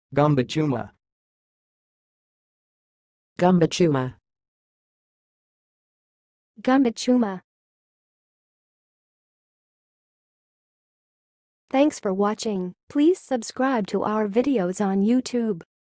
gumbochuma, gumbochuma, gumbochuma. Thanks for watching. Please subscribe to our videos on YouTube.